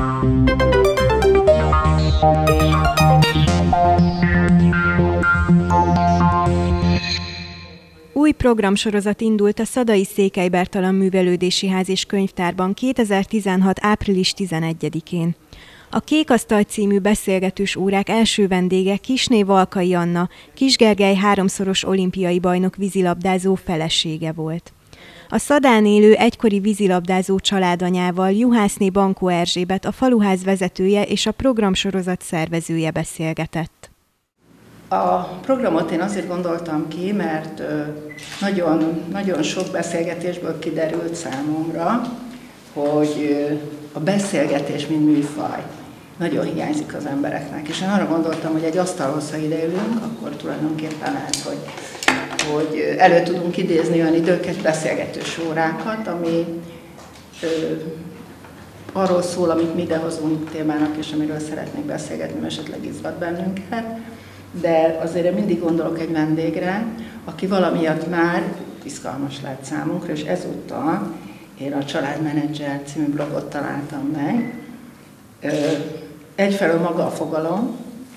Új programsorozat indult a Szadai Székely Bertalan Művelődési Ház és Könyvtárban 2016. április 11-én. A Kék Asztal című beszélgetős órák első vendége Kissné Valkai Anna, Kiss Gergely háromszoros olimpiai bajnok vízilabdázó felesége volt. A Szadán élő egykori vízilabdázó családanyával, Juhászné Bankó Erzsébet, a faluház vezetője és a programsorozat szervezője beszélgetett. A programot én azért gondoltam ki, mert nagyon sok beszélgetésből kiderült számomra, hogy a beszélgetés, mint műfaj, nagyon hiányzik az embereknek. És én arra gondoltam, hogy egy asztalhoz, ha ideülünk, akkor tulajdonképpen lehet, hogy elő tudunk idézni olyan időket, beszélgetős órákat, ami arról szól, amit mi idehozunk témának, és amiről szeretnék beszélgetni, esetleg izgat bennünket. De azért én mindig gondolok egy vendégre, aki valamiatt már izgalmas lett számunkra, és ezúttal én a Családmenedzser című blogot találtam meg. Egyfelől maga a fogalom,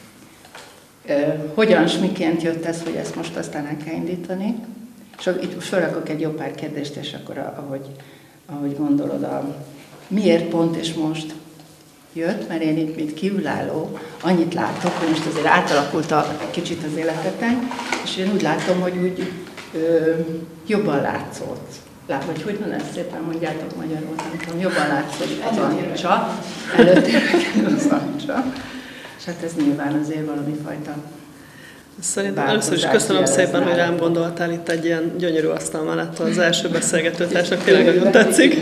hogyan és miként jött ez, hogy ezt most aztán el kell indítani. És itt felrakok egy jó pár kérdést, és akkor ahogy gondolod, miért pont és most jött, mert én itt, mint kívülálló, annyit látok, hogy most azért átalakult egy kicsit az életetek, és én úgy látom, hogy úgy jobban látszott. Vagy hogy van ezt szépen mondjátok magyarul, nem tudom, jobban látszott az ancsa, előttéreken az ancsa, és hát ez nyilván azért valami fajta. Szerintem először is köszönöm szépen, hogy rám gondoltál itt egy ilyen gyönyörű asztal mellett az első beszélgetőtársnak, tényleg nagyon tetszik.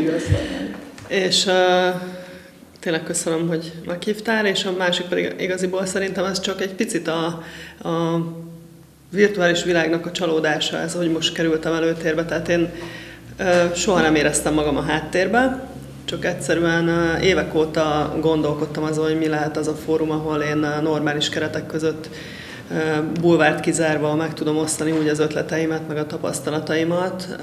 És tényleg köszönöm, hogy meghívtál, és a másik pedig igaziból szerintem ez csak egy picit a virtuális világnak a csalódása, ez, hogy most kerültem előtérbe. Tehát én soha nem éreztem magam a háttérbe, csak egyszerűen évek óta gondolkodtam azon, hogy mi lehet az a fórum, ahol én normális keretek között bulvárt kizárva meg tudom osztani úgy az ötleteimet, meg a tapasztalataimat,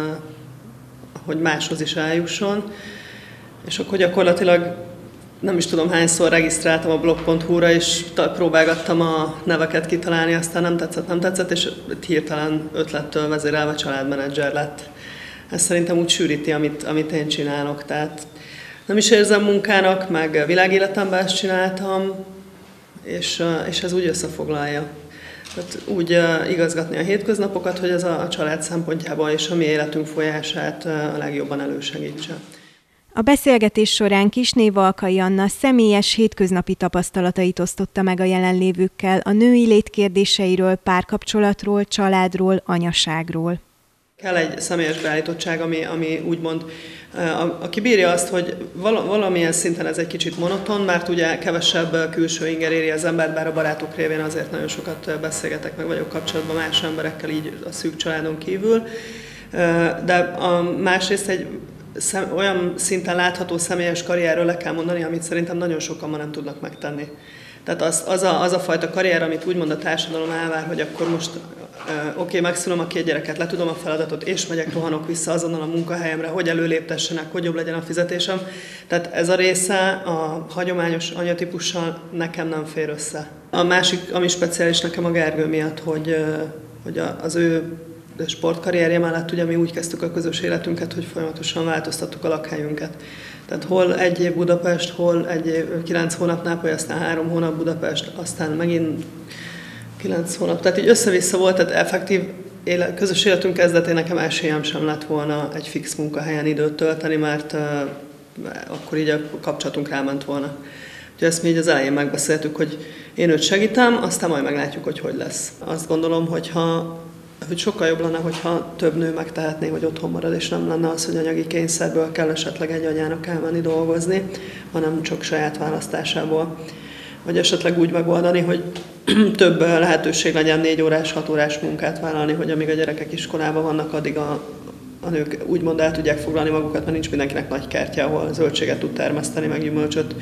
hogy máshoz is eljusson. És akkor gyakorlatilag nem is tudom hányszor regisztráltam a blog.hu-ra, és próbálgattam a neveket kitalálni, aztán nem tetszett, és hirtelen ötlettől vezérelve családmenedzser lett. Ez szerintem úgy sűríti, amit én csinálok. Tehát nem is érzem munkának, meg világéletemben ezt csináltam, és ez úgy összefoglalja. Tehát úgy igazgatni a hétköznapokat, hogy ez a család szempontjából és a mi életünk folyását a legjobban elősegítse. A beszélgetés során Kissné Valkai Anna személyes hétköznapi tapasztalatait osztotta meg a jelenlévőkkel a női lét kérdéseiről, párkapcsolatról, családról, anyaságról. Kell egy személyes beállítottság, ami úgymond, aki bírja azt, hogy valamilyen szinten ez egy kicsit monoton, mert ugye kevesebb külső inger éri az embert, bár a barátok révén azért nagyon sokat beszélgetek, meg vagyok kapcsolatban más emberekkel, így a szűk családon kívül. De másrészt egy olyan szinten látható személyes karrierről le kell mondani, amit szerintem nagyon sokan ma nem tudnak megtenni. Tehát az a fajta karrier, amit úgymond a társadalom elvár, hogy akkor most oké, megszülöm a 2 gyereket, letudom a feladatot, és megyek, rohanok vissza azonnal a munkahelyemre, hogy előléptessenek, hogy jobb legyen a fizetésem. Tehát ez a része a hagyományos anyatípussal nekem nem fér össze. A másik, ami speciális nekem a Gergő miatt, hogy az ő sportkarrierje mellett ugye mi úgy kezdtük a közös életünket, hogy folyamatosan változtattuk a lakhelyünket. Tehát hol 1 év Budapest, hol 9 hónap Nápoly, aztán 3 hónap Budapest, aztán megint 9 hónap. Tehát így össze-vissza volt, tehát effektív közös életünk kezdetén nekem esélyem sem lett volna egy fix munkahelyen időt tölteni, mert akkor így a kapcsolatunk ráment volna. Úgyhogy ezt mi így az elején megbeszéltük, hogy én őt segítem, aztán majd meglátjuk, hogy lesz. Azt gondolom, hogy sokkal jobb lenne, hogyha több nő megtehetné, hogy otthon marad, és nem lenne az, hogy anyagi kényszerből kell esetleg egy anyának elmenni dolgozni, hanem csak saját választásából. Vagy esetleg úgy megoldani, hogy több lehetőség legyen 4 órás, 6 órás munkát vállalni, hogy amíg a gyerekek iskolában vannak, addig a nők úgymond el tudják foglalni magukat, mert nincs mindenkinek nagy kertje, ahol zöldséget tud termeszteni, meg gyümölcsöt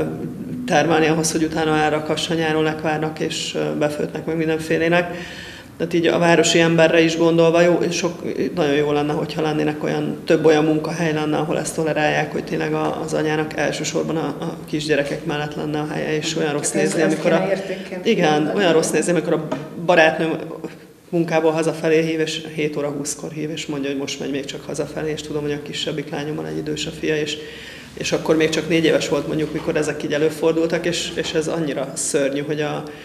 termelni ahhoz, hogy utána elrakass a nyáron lekvárnak és befőtnek meg mindenfélének. Tehát így a városi emberre is gondolva nagyon jó lenne, hogyha lennének több olyan munkahely lenne, ahol ezt tolerálják, hogy tényleg az anyának elsősorban a kisgyerekek mellett lenne a helye, és olyan rossz nézni, olyan rossz nézni, amikor a barátnőm munkából hazafelé hív, és 7 óra 20-kor hív, és mondja, hogy most megy még csak hazafelé, és tudom, hogy a kisebbik lányomban egy idős a fia, és akkor még csak 4 éves volt mondjuk, mikor ezek így előfordultak, és ez annyira szörnyű, hogy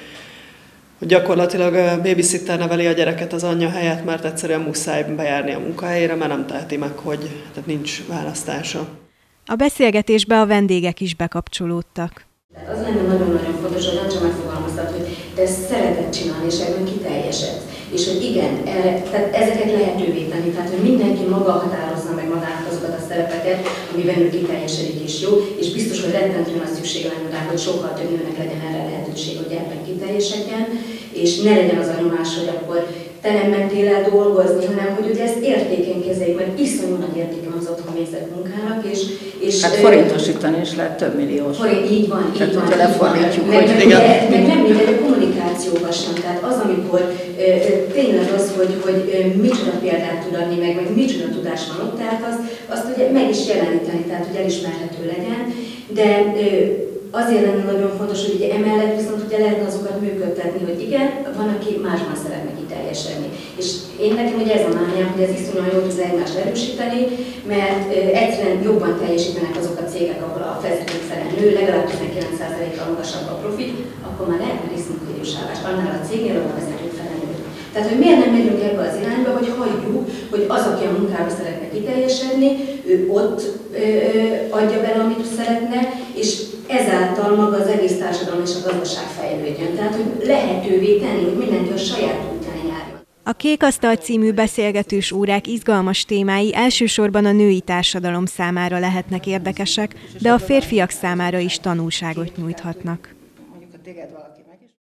gyakorlatilag babysitter neveli a gyereket az anyja helyett, mert egyszerűen muszáj bejárni a munkahelyére, mert nem teheti meg, tehát nincs választása. A beszélgetésbe a vendégek is bekapcsolódtak. Az lenne nagyon-nagyon fontos, hogy Ancsa megfogalmaztad, hogy te ezt szereted csinálni, és ebben kiteljesedsz. És hogy igen, tehát ezeket lehetővé tenni, tehát hogy mindenki maga határozza meg magának azokat a szerepeket, amiben ő kiteljesedik és jó, és biztos, hogy rettentően nagy szükség lenne rá, hogy sokkal több nőnek legyen erre lehetőség, hogy ebben kiteljesedjen, és ne legyen az a nyomás, hogy akkor te nem mentél el dolgozni, hanem hogy ugye ezt értéken kezeljük, mert iszonyú nagy értéke az otthon végzett munkának, és hát forintosítani is lehet több milliós. Így van, tehát, hogyha lefordítjuk, meg nem mindegy a kommunikációban sem, tehát az, amikor tényleg az, hogy micsoda példát tud adni, meg micsoda tudás van ott, tehát azt ugye meg is jeleníteni, tehát hogy elismerhető legyen, de azért lenne nagyon fontos, hogy ugye emellett viszont ugye lehetne azokat működtetni, hogy igen, van, aki másban szeretne kiteljesedni. És én nekem ugye ez a mániám, hogy ez iszonyúan jól tudja egymást erősíteni, mert egyszerűen jobban teljesítenek azok a cégek, ahol a vezetők fele nő, legalább 19%-kal magasabb a profit, akkor már lehetne részmunkaidős állás annál a cégnél, ahol a vezetők fele nő. Tehát, hogy miért nem megyünk ebbe az irányba, hogy hagyjuk, hogy az, aki a munkába szeretne kiteljesedni, ő ott adja bele, amit szeretne, és ezáltal maga az egész társadalom és a gazdaság fejlődjön. Tehát, hogy lehetővé tenni, hogy mindenki a saját útján járjon. A Kék Asztal című beszélgetős órák izgalmas témái elsősorban a női társadalom számára lehetnek érdekesek, de a férfiak számára is tanulságot nyújthatnak.